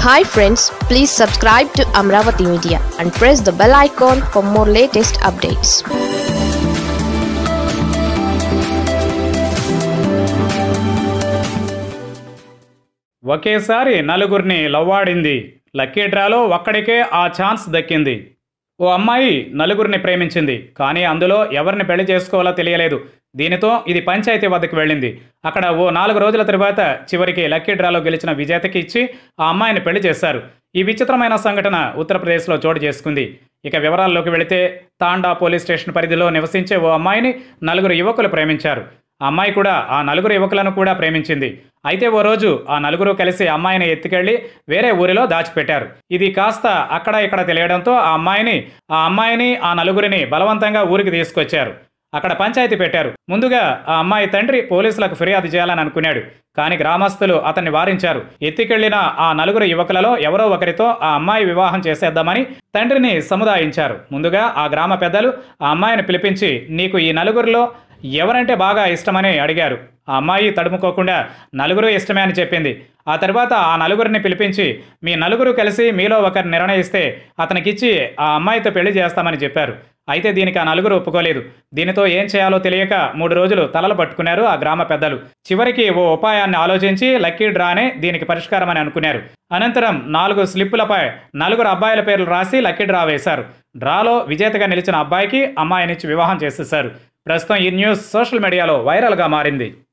Hi friends, please subscribe to Amaravathi Media and press the bell icon for more latest updates. ఒకేసారి నలుగురిని లవ్వాడింది. Lucky డ్రాలో ఒక్కడికే ఆ chance దక్కింది. ఓ అమ్మాయి నలుగురిని ప్రేమించింది. కానీ అందులో ఎవరిని పెళ్లి చేసుకోవాలో తెలియలేదు. దీనితో ఇది పంచాయతీ వద్దకు వెళ్ళింది. అక్కడ ఓ 4 రోజుల తరువాత చివరికి లక్కీ డ్రాలో గెలిచిన విజేతకి ఇచ్చి ఆ అమ్మాయిని పెళ్లి చేశారు. ఈ విచిత్రమైన సంఘటన ఉత్తరప్రదేశ్లో చోటు చేసుకుంది. ఇక వివరాల్లోకి వెళితే తాండా పోలీస్ స్టేషన్ పరిధిలో నివసించే ఓ అమ్మాయిని 4 యువకులు ప్రేమించారు. ఆ అమ్మాయి కూడా ఆ 4 యువకులను కూడా ప్రేమించింది. అయితే ఓ రోజు ఆ 4 కలిసి అమ్మాయిని ఎత్తుకెళ్లి వేరే ఊరిలో దాచిపెట్టారు. ఇది కాస్త అక్కడ ఇక్కడ తెలియడంతో ఆ అమ్మాయిని ఆ 4 బలవంతంగా ఊరికి తీసుకొచ్చారు. అక్కడ పంచాయతీ పెట్టారు. ముందుగా ఆ అమ్మాయి తండ్రి పోలీసులకు ఫిర్యాదు చేయాలని అనుకున్నాడు. కానీ గ్రామస్తులు అతన్ని వారించారు. ఎత్తుకెళ్లిన ఆ 4 యువకులలో ఎవరో ఒకరితో ఆ అమ్మాయి వివాహం చేసేద్దామని తండ్రిని సముదాయించారు. ముందుగా ఆ గ్రామ పెద్దలు ఆ అమ్మాయిని పిలిపించి నీకు ఈ 4లో ఎవరంటే బాగా ఇష్టమని అడిగారు. ఆ అమ్మాయి తడుముకోకుండా 4 ఇష్టమే అని చెప్పింది. ఆ తర్వాత ఆ 4 పిలిపించి మీ 4 కలిసి మీలో ఒకరు నిర్ణయిస్తే అతనికిచ్చి ఆ అమ్మాయితో పెళ్లి చేస్తామని చెప్పారు. అయితే దీనికి ఆ 4 ఒప్పుకోలేదు. దీనితో ఏం చేయాలో తెలియక 3 రోజులు తలలు పట్టుకున్నారు ఆ గ్రామ పెద్దలు. చివరికి ఓ ఉపాయాన్ని ఆలోచించి లక్కీ డ్రానే దీనికి పరిష్కారం అని అనుకున్నారు. అనంతరం 4 స్లిప్పులపై 4 అబ్బాయిల పేర్లు రాసి లక్కీ డ్రా వేశారు. డ్రాలో విజేతగా నిలిచిన అబ్బాయికి అమ్మాయినిచ్చి వివాహం చేసేశారు. ప్రస్తుతం ఈ న్యూస్ సోషల్ మీడియాలో వైరల్గా మారింది.